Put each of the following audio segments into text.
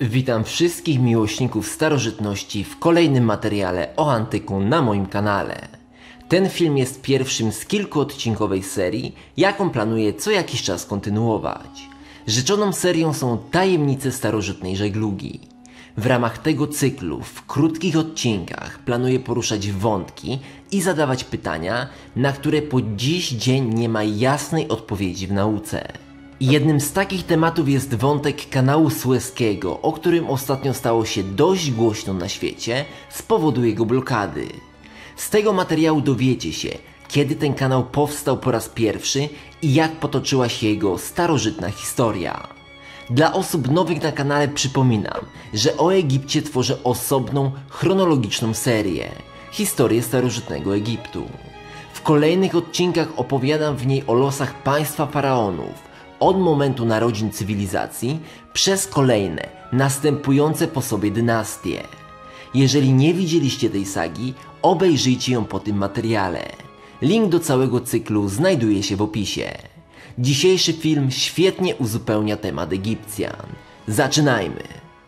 Witam wszystkich miłośników starożytności w kolejnym materiale o antyku na moim kanale. Ten film jest pierwszym z kilkuodcinkowej serii, jaką planuję co jakiś czas kontynuować. Rzeczoną serią są tajemnice starożytnej żeglugi. W ramach tego cyklu w krótkich odcinkach planuję poruszać wątki i zadawać pytania, na które po dziś dzień nie ma jasnej odpowiedzi w nauce. Jednym z takich tematów jest wątek kanału Sueskiego, o którym ostatnio stało się dość głośno na świecie z powodu jego blokady. Z tego materiału dowiecie się, kiedy ten kanał powstał po raz pierwszy i jak potoczyła się jego starożytna historia. Dla osób nowych na kanale przypominam, że o Egipcie tworzę osobną, chronologiczną serię – historię starożytnego Egiptu. W kolejnych odcinkach opowiadam w niej o losach państwa faraonów, od momentu narodzin cywilizacji przez kolejne, następujące po sobie dynastie. Jeżeli nie widzieliście tej sagi, obejrzyjcie ją po tym materiale. Link do całego cyklu znajduje się w opisie. Dzisiejszy film świetnie uzupełnia temat Egipcjan. Zaczynajmy!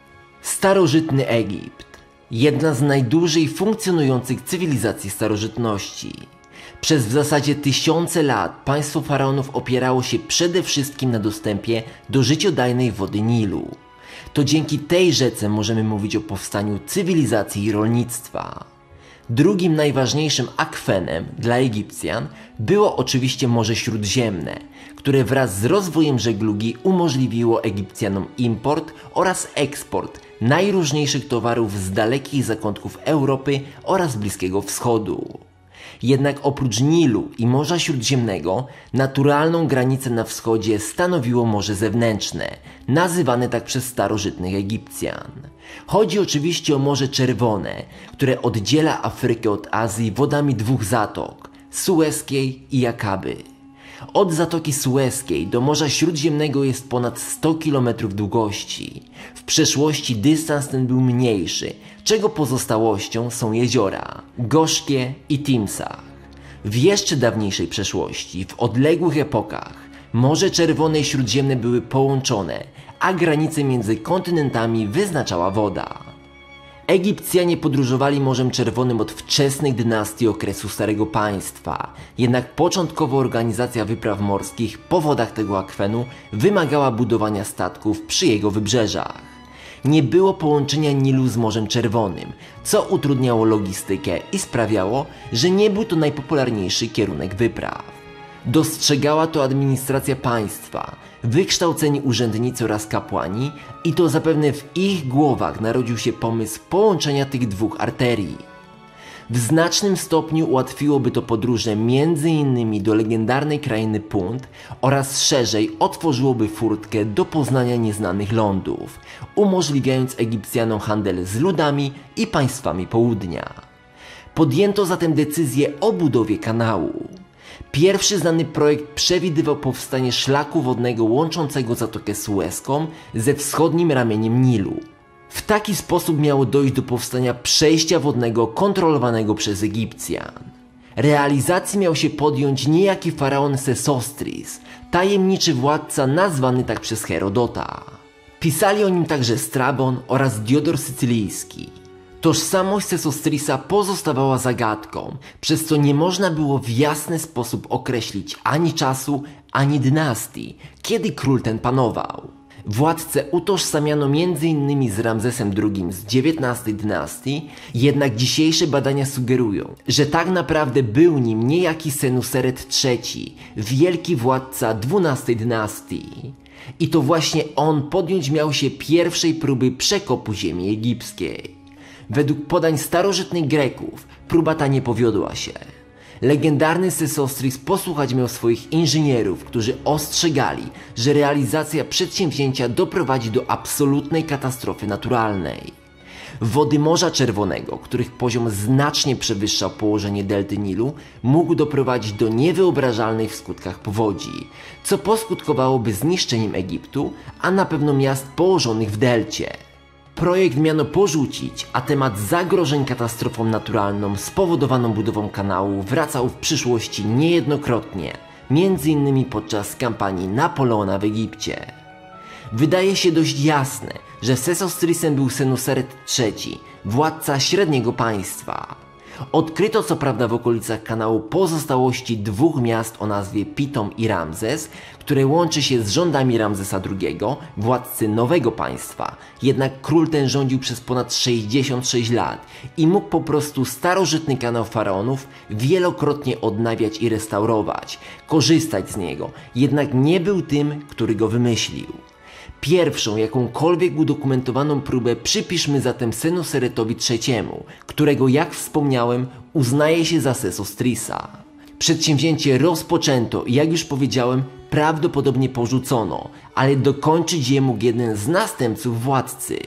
Starożytny Egipt. Jedna z najdłużej funkcjonujących cywilizacji starożytności. Przez w zasadzie tysiące lat państwo faraonów opierało się przede wszystkim na dostępie do życiodajnej wody Nilu. To dzięki tej rzece możemy mówić o powstaniu cywilizacji i rolnictwa. Drugim najważniejszym akwenem dla Egipcjan było oczywiście Morze Śródziemne, które wraz z rozwojem żeglugi umożliwiło Egipcjanom import oraz eksport najróżniejszych towarów z dalekich zakątków Europy oraz Bliskiego Wschodu. Jednak oprócz Nilu i Morza Śródziemnego, naturalną granicę na wschodzie stanowiło Morze Zewnętrzne, nazywane tak przez starożytnych Egipcjan. Chodzi oczywiście o Morze Czerwone, które oddziela Afrykę od Azji wodami dwóch zatok – Sueskiej i Akaby. Od Zatoki Sueskiej do Morza Śródziemnego jest ponad 100 km długości. W przeszłości dystans ten był mniejszy, czego pozostałością są jeziora Gorzkie i Timsah. W jeszcze dawniejszej przeszłości, w odległych epokach, Morze Czerwone i Śródziemne były połączone, a granice między kontynentami wyznaczała woda. Egipcjanie podróżowali Morzem Czerwonym od wczesnych dynastii okresu Starego Państwa, jednak początkowo organizacja wypraw morskich po wodach tego akwenu wymagała budowania statków przy jego wybrzeżach. Nie było połączenia Nilu z Morzem Czerwonym, co utrudniało logistykę i sprawiało, że nie był to najpopularniejszy kierunek wypraw. Dostrzegała to administracja państwa, wykształceni urzędnicy oraz kapłani i to zapewne w ich głowach narodził się pomysł połączenia tych dwóch arterii. W znacznym stopniu ułatwiłoby to podróże m.in. do legendarnej krainy Punt oraz szerzej otworzyłoby furtkę do poznania nieznanych lądów, umożliwiając Egipcjanom handel z ludami i państwami południa. Podjęto zatem decyzję o budowie kanału. Pierwszy znany projekt przewidywał powstanie szlaku wodnego łączącego Zatokę Sueską ze wschodnim ramieniem Nilu. W taki sposób miało dojść do powstania przejścia wodnego kontrolowanego przez Egipcjan. Realizacji miał się podjąć niejaki faraon Sesostris, tajemniczy władca nazwany tak przez Herodota. Pisali o nim także Strabon oraz Diodor Sycylijski. Tożsamość Sesostrisa pozostawała zagadką, przez co nie można było w jasny sposób określić ani czasu, ani dynastii, kiedy król ten panował. Władcę utożsamiano m.in. z Ramzesem II z XIX dynastii, jednak dzisiejsze badania sugerują, że tak naprawdę był nim niejaki Senuseret III, wielki władca XII dynastii. I to właśnie on podjąć miał się pierwszej próby przekopu ziemi egipskiej. Według podań starożytnych Greków próba ta nie powiodła się. Legendarny Sesostris posłuchać miał swoich inżynierów, którzy ostrzegali, że realizacja przedsięwzięcia doprowadzi do absolutnej katastrofy naturalnej. Wody Morza Czerwonego, których poziom znacznie przewyższał położenie delty Nilu, mógł doprowadzić do niewyobrażalnej w skutkach powodzi, co poskutkowałoby zniszczeniem Egiptu, a na pewno miast położonych w delcie. Projekt miano porzucić, a temat zagrożeń katastrofą naturalną spowodowaną budową kanału wracał w przyszłości niejednokrotnie, m.in. podczas kampanii Napoleona w Egipcie. Wydaje się dość jasne, że Sesostrisem był Senuseret III, władca średniego państwa. Odkryto co prawda w okolicach kanału pozostałości dwóch miast o nazwie Pitom i Ramzes, które łączy się z rządami Ramzesa II, władcy nowego państwa. Jednak król ten rządził przez ponad 66 lat i mógł po prostu starożytny kanał faraonów wielokrotnie odnawiać i restaurować, korzystać z niego, jednak nie był tym, który go wymyślił. Pierwszą jakąkolwiek udokumentowaną próbę przypiszmy zatem Senuseretowi III, którego, jak wspomniałem, uznaje się za Sesostrisa. Przedsięwzięcie rozpoczęto i, jak już powiedziałem, prawdopodobnie porzucono, ale dokończyć je mógł jeden z następców władcy.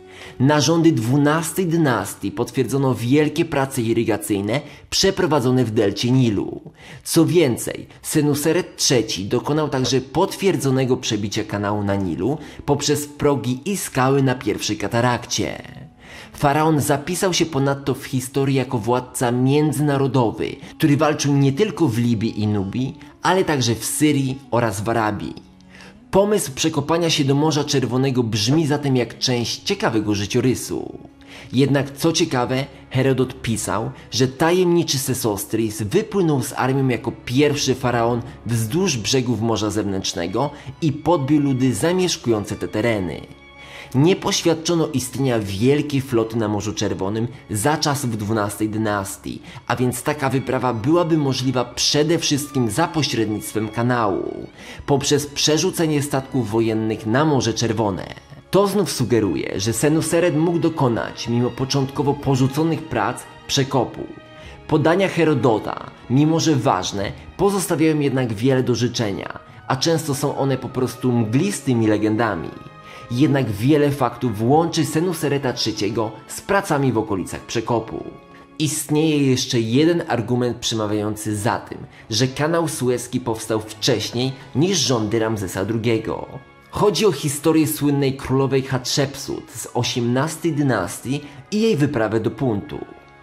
Na rządy XII dynastii potwierdzono wielkie prace irygacyjne przeprowadzone w delcie Nilu. Co więcej, Senuseret III dokonał także potwierdzonego przebicia kanału na Nilu poprzez progi i skały na pierwszej katarakcie. Faraon zapisał się ponadto w historii jako władca międzynarodowy, który walczył nie tylko w Libii i Nubii, ale także w Syrii oraz w Arabii. Pomysł przekopania się do Morza Czerwonego brzmi zatem jak część ciekawego życiorysu. Jednak co ciekawe, Herodot pisał, że tajemniczy Sesostris wypłynął z armią jako pierwszy faraon wzdłuż brzegów Morza Zewnętrznego i podbił ludy zamieszkujące te tereny. Nie poświadczono istnienia wielkiej floty na Morzu Czerwonym za czasów XII dynastii, a więc taka wyprawa byłaby możliwa przede wszystkim za pośrednictwem kanału, poprzez przerzucenie statków wojennych na Morze Czerwone. To znów sugeruje, że Senuseret mógł dokonać, mimo początkowo porzuconych prac, przekopu. Podania Herodota, mimo że ważne, pozostawiają jednak wiele do życzenia, a często są one po prostu mglistymi legendami. Jednak wiele faktów łączy Senusereta III z pracami w okolicach przekopu. Istnieje jeszcze jeden argument przemawiający za tym, że kanał Sueski powstał wcześniej niż rządy Ramzesa II. Chodzi o historię słynnej królowej Hatshepsut z XVIII dynastii i jej wyprawę do Puntu.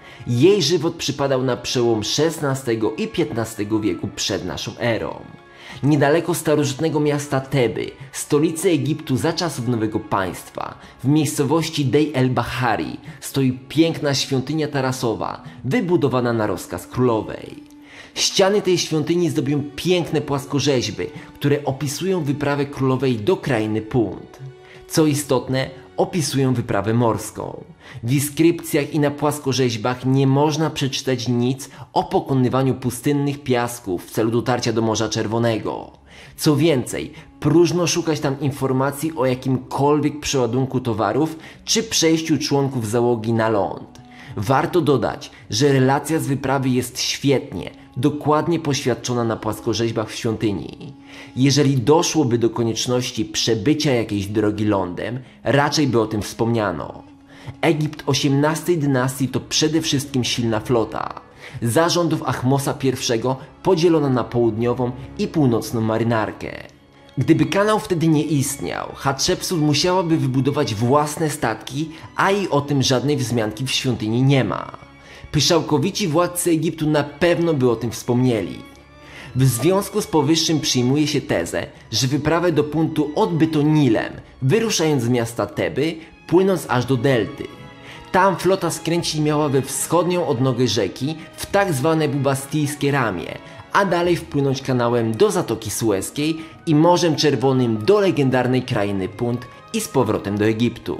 Jej żywot przypadał na przełom XVI i XV wieku przed naszą erą. Niedaleko starożytnego miasta Teby, stolicy Egiptu za czasów nowego państwa, w miejscowości Dej el-Bahari stoi piękna świątynia tarasowa, wybudowana na rozkaz królowej. Ściany tej świątyni zdobią piękne płaskorzeźby, które opisują wyprawę królowej do krainy Punt. Co istotne, opisują wyprawę morską. W inskrypcjach i na płaskorzeźbach nie można przeczytać nic o pokonywaniu pustynnych piasków w celu dotarcia do Morza Czerwonego. Co więcej, próżno szukać tam informacji o jakimkolwiek przeładunku towarów czy przejściu członków załogi na ląd. Warto dodać, że relacja z wyprawy jest świetnie, dokładnie poświadczona na płaskorzeźbach w świątyni. Jeżeli doszłoby do konieczności przebycia jakiejś drogi lądem, raczej by o tym wspomniano. Egipt XVIII dynastii to przede wszystkim silna flota. Za rządów Ahmosa I podzielona na południową i północną marynarkę. Gdyby kanał wtedy nie istniał, Hatshepsut musiałaby wybudować własne statki, a i o tym żadnej wzmianki w świątyni nie ma. Pyszałkowici władcy Egiptu na pewno by o tym wspomnieli. W związku z powyższym przyjmuje się tezę, że wyprawę do Puntu odbyto Nilem, wyruszając z miasta Teby, płynąc aż do delty. Tam flota skręcić miała we wschodnią odnogę rzeki w tak zwane bubastijskie ramię, a dalej wpłynąć kanałem do Zatoki Sueskiej i Morzem Czerwonym do legendarnej krainy Punt i z powrotem do Egiptu.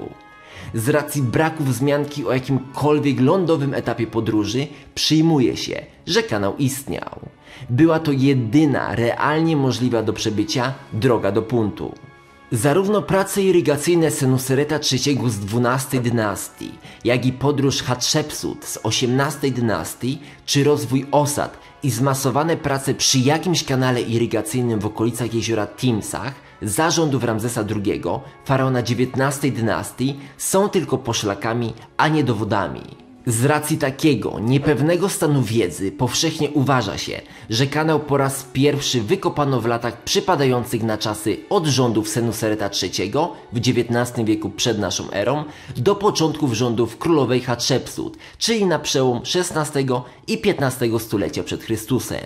Z racji braku wzmianki o jakimkolwiek lądowym etapie podróży przyjmuje się, że kanał istniał. Była to jedyna realnie możliwa do przebycia droga do Puntu. Zarówno prace irygacyjne Senusereta III z XII dynastii, jak i podróż Hatshepsut z XVIII dynastii, czy rozwój osad i zmasowane prace przy jakimś kanale irygacyjnym w okolicach jeziora Timsah za rządów Ramzesa II, faraona XIX dynastii, są tylko poszlakami, a nie dowodami. Z racji takiego niepewnego stanu wiedzy powszechnie uważa się, że kanał po raz pierwszy wykopano w latach przypadających na czasy od rządów Senusereta III w XIX wieku przed naszą erą do początków rządów królowej Hatshepsut, czyli na przełom XVI i XV stulecia przed Chrystusem.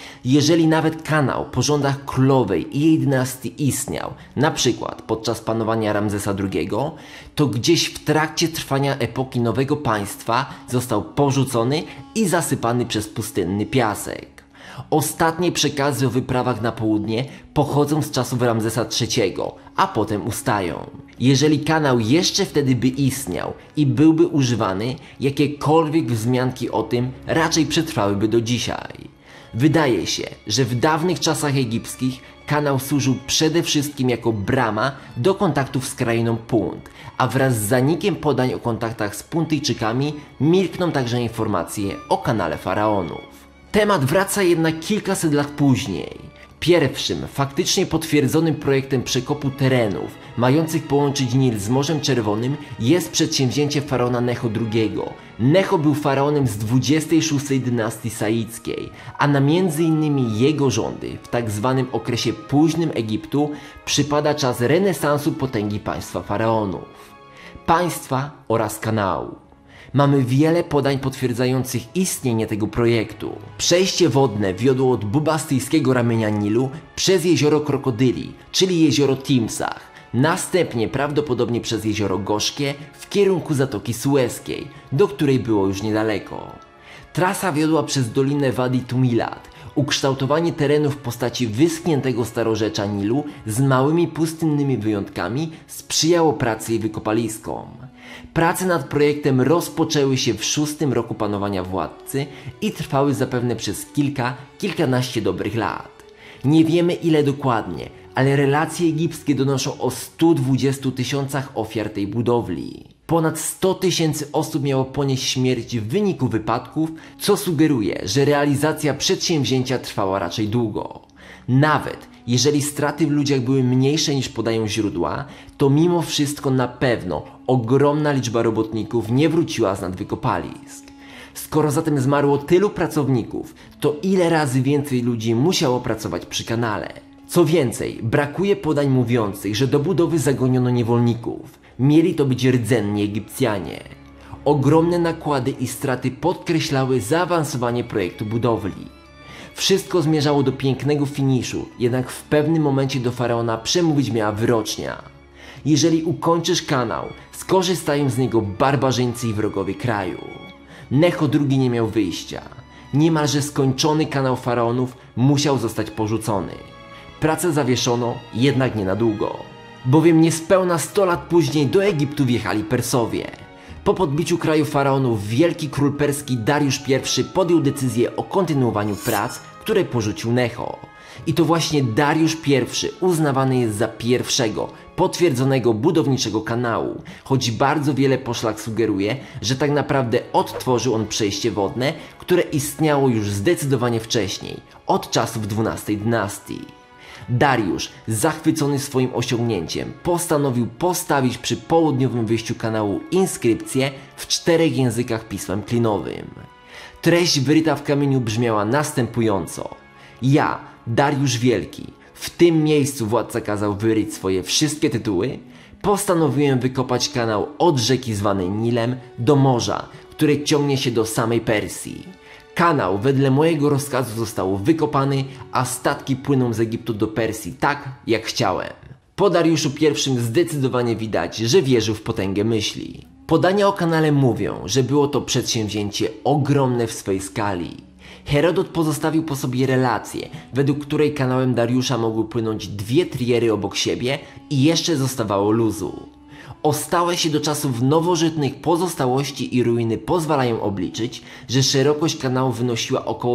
Jeżeli nawet kanał po rządach królowej i jej dynastii istniał, na przykład podczas panowania Ramzesa II, to gdzieś w trakcie trwania epoki nowego państwa został porzucony i zasypany przez pustynny piasek. Ostatnie przekazy o wyprawach na południe pochodzą z czasów Ramzesa III, a potem ustają. Jeżeli kanał jeszcze wtedy by istniał i byłby używany, jakiekolwiek wzmianki o tym raczej przetrwałyby do dzisiaj. Wydaje się, że w dawnych czasach egipskich kanał służył przede wszystkim jako brama do kontaktów z krainą Punt, a wraz z zanikiem podań o kontaktach z Puntyjczykami milkną także informacje o kanale faraonów. Temat wraca jednak kilkaset lat później. Pierwszym, faktycznie potwierdzonym projektem przekopu terenów mających połączyć Nil z Morzem Czerwonym jest przedsięwzięcie faraona Necho II. Necho był faraonem z 26 dynastii saickiej, a na m.in. jego rządy w tak zwanym okresie późnym Egiptu przypada czas renesansu potęgi państwa faraonów, państwa oraz kanału. Mamy wiele podań potwierdzających istnienie tego projektu. Przejście wodne wiodło od bubastyjskiego ramienia Nilu przez jezioro Krokodyli, czyli jezioro Timsah, następnie prawdopodobnie przez jezioro Gorzkie w kierunku Zatoki Sueskiej, do której było już niedaleko. Trasa wiodła przez dolinę Wadi Tumilat. Ukształtowanie terenu w postaci wyschniętego starorzecza Nilu z małymi pustynnymi wyjątkami sprzyjało pracy i wykopaliskom. Prace nad projektem rozpoczęły się w 6. roku panowania władcy i trwały zapewne przez kilkanaście dobrych lat. Nie wiemy ile dokładnie, ale relacje egipskie donoszą o 120 000 ofiar tej budowli. Ponad 100 000 osób miało ponieść śmierć w wyniku wypadków, co sugeruje, że realizacja przedsięwzięcia trwała raczej długo. Nawet jeżeli straty w ludziach były mniejsze niż podają źródła, to mimo wszystko na pewno ogromna liczba robotników nie wróciła z nadwykopalisk. Skoro zatem zmarło tylu pracowników, to ile razy więcej ludzi musiało pracować przy kanale? Co więcej, brakuje podań mówiących, że do budowy zagoniono niewolników. Mieli to być rdzenni Egipcjanie. Ogromne nakłady i straty podkreślały zaawansowanie projektu budowli. Wszystko zmierzało do pięknego finiszu, jednak w pewnym momencie do faraona przemówić miała wyrocznia. Jeżeli ukończysz kanał, skorzystają z niego barbarzyńcy i wrogowie kraju. Necho II nie miał wyjścia. Niemalże skończony kanał faraonów musiał zostać porzucony. Pracę zawieszono, jednak nie na długo. Bowiem niespełna 100 lat później do Egiptu wjechali Persowie. Po podbiciu kraju faraonów wielki król perski Dariusz I podjął decyzję o kontynuowaniu prac, które porzucił Necho. I to właśnie Dariusz I uznawany jest za pierwszego potwierdzonego budowniczego kanału, choć bardzo wiele poszlak sugeruje, że tak naprawdę odtworzył on przejście wodne, które istniało już zdecydowanie wcześniej, od czasów XII dynastii. Dariusz, zachwycony swoim osiągnięciem, postanowił postawić przy południowym wyjściu kanału inskrypcję w 4 językach pismem klinowym. Treść wyryta w kamieniu brzmiała następująco: ja, Dariusz Wielki, w tym miejscu władca kazał wyryć swoje wszystkie tytuły, postanowiłem wykopać kanał od rzeki zwanej Nilem do morza, które ciągnie się do samej Persji. Kanał wedle mojego rozkazu został wykopany, a statki płyną z Egiptu do Persji tak, jak chciałem. Po Dariuszu I zdecydowanie widać, że wierzył w potęgę myśli. Podania o kanale mówią, że było to przedsięwzięcie ogromne w swej skali. Herodot pozostawił po sobie relację, według której kanałem Dariusza mogły płynąć 2 triery obok siebie i jeszcze zostawało luzu. Ostałe się do czasów nowożytnych pozostałości i ruiny pozwalają obliczyć, że szerokość kanału wynosiła około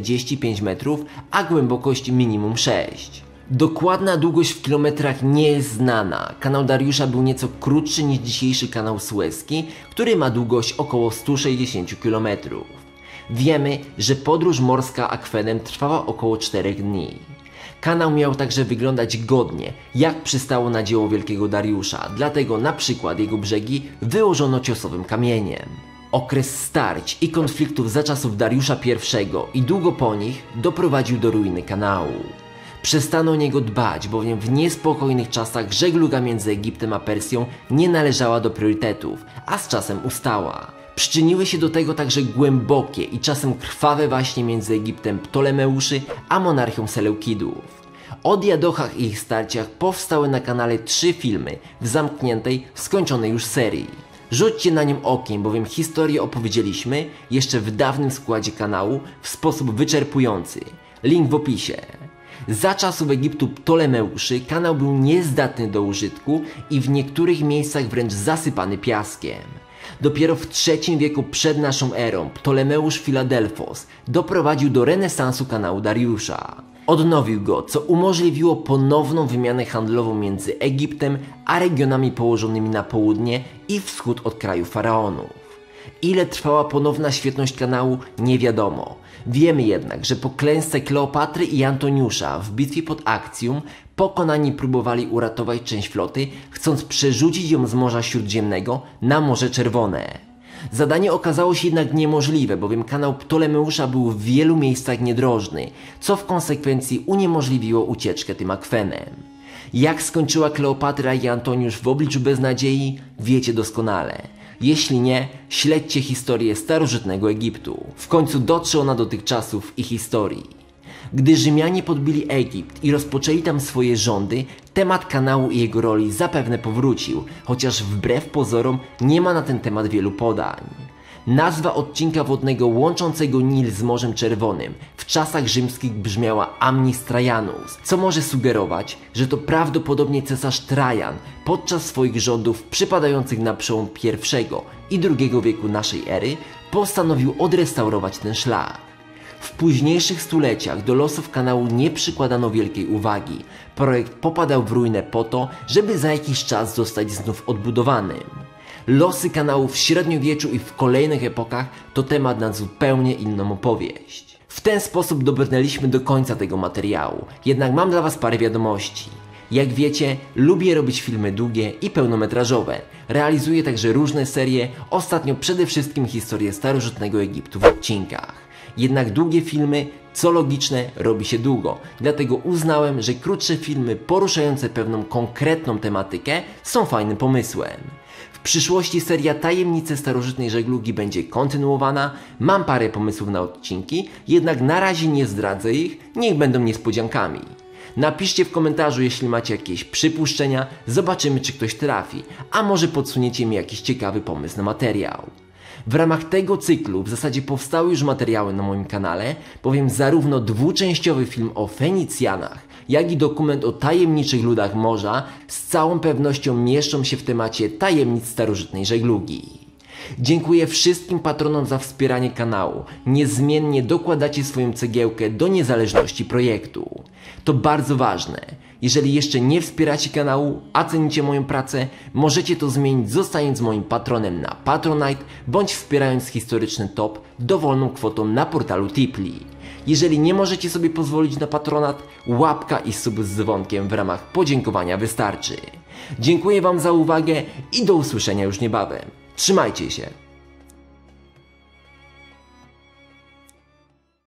45 metrów, a głębokość minimum 6. Dokładna długość w kilometrach nie jest znana. Kanał Dariusza był nieco krótszy niż dzisiejszy kanał Sueski, który ma długość około 160 km. Wiemy, że podróż morska akwenem trwała około 4 dni. Kanał miał także wyglądać godnie, jak przystało na dzieło wielkiego Dariusza, dlatego na przykład jego brzegi wyłożono ciosowym kamieniem. Okres starć i konfliktów za czasów Dariusza I i długo po nich doprowadził do ruiny kanału. Przestano o niego dbać, bowiem w niespokojnych czasach żegluga między Egiptem a Persją nie należała do priorytetów, a z czasem ustała. Przyczyniły się do tego także głębokie i czasem krwawe waśnie między Egiptem Ptolemeuszy a monarchią Seleukidów. O diadochach i ich starciach powstały na kanale 3 filmy w zamkniętej, skończonej już serii. Rzućcie na nią okiem, bowiem historię opowiedzieliśmy jeszcze w dawnym składzie kanału w sposób wyczerpujący. Link w opisie. Za czasów Egiptu Ptolemeuszy kanał był niezdatny do użytku i w niektórych miejscach wręcz zasypany piaskiem. Dopiero w III wieku przed naszą erą Ptolemeusz Filadelfos doprowadził do renesansu kanału Dariusza. Odnowił go, co umożliwiło ponowną wymianę handlową między Egiptem a regionami położonymi na południe i wschód od kraju faraonów. Ile trwała ponowna świetność kanału, nie wiadomo. Wiemy jednak, że po klęsce Kleopatry i Antoniusza w bitwie pod Akcjum pokonani próbowali uratować część floty, chcąc przerzucić ją z Morza Śródziemnego na Morze Czerwone. Zadanie okazało się jednak niemożliwe, bowiem kanał Ptolemeusza był w wielu miejscach niedrożny, co w konsekwencji uniemożliwiło ucieczkę tym akwenem. Jak skończyła Kleopatra i Antoniusz w obliczu beznadziei, wiecie doskonale. Jeśli nie, śledźcie historię starożytnego Egiptu. W końcu dotrze ona do tych czasów i historii. Gdy Rzymianie podbili Egipt i rozpoczęli tam swoje rządy, temat kanału i jego roli zapewne powrócił, chociaż wbrew pozorom nie ma na ten temat wielu podań. Nazwa odcinka wodnego łączącego Nil z Morzem Czerwonym w czasach rzymskich brzmiała Amnis Trajanus, co może sugerować, że to prawdopodobnie cesarz Trajan podczas swoich rządów przypadających na przełom I i II wieku naszej ery postanowił odrestaurować ten szlak. W późniejszych stuleciach do losów kanału nie przykładano wielkiej uwagi. Projekt popadał w ruinę po to, żeby za jakiś czas zostać znów odbudowanym. Losy kanału w średniowieczu i w kolejnych epokach to temat na zupełnie inną opowieść. W ten sposób dobrnęliśmy do końca tego materiału, jednak mam dla Was parę wiadomości. Jak wiecie, lubię robić filmy długie i pełnometrażowe. Realizuję także różne serie, ostatnio przede wszystkim historię starożytnego Egiptu w odcinkach. Jednak długie filmy, co logiczne, robi się długo, dlatego uznałem, że krótsze filmy poruszające pewną konkretną tematykę są fajnym pomysłem. W przyszłości seria Tajemnice starożytnej żeglugi będzie kontynuowana, mam parę pomysłów na odcinki, jednak na razie nie zdradzę ich, niech będą niespodziankami. Napiszcie w komentarzu, jeśli macie jakieś przypuszczenia, zobaczymy, czy ktoś trafi, a może podsuniecie mi jakiś ciekawy pomysł na materiał. W ramach tego cyklu w zasadzie powstały już materiały na moim kanale, bowiem zarówno dwuczęściowy film o Fenicjanach, jak i dokument o tajemniczych ludach morza z całą pewnością mieszczą się w temacie tajemnic starożytnej żeglugi. Dziękuję wszystkim patronom za wspieranie kanału. Niezmiennie dokładacie swoją cegiełkę do niezależności projektu. To bardzo ważne. Jeżeli jeszcze nie wspieracie kanału, a cenicie moją pracę, możecie to zmienić zostając moim patronem na Patronite bądź wspierając historyczny top dowolną kwotą na portalu Tipli. Jeżeli nie możecie sobie pozwolić na patronat, łapka i sub z dzwonkiem w ramach podziękowania wystarczy. Dziękuję Wam za uwagę i do usłyszenia już niebawem. Trzymajcie się!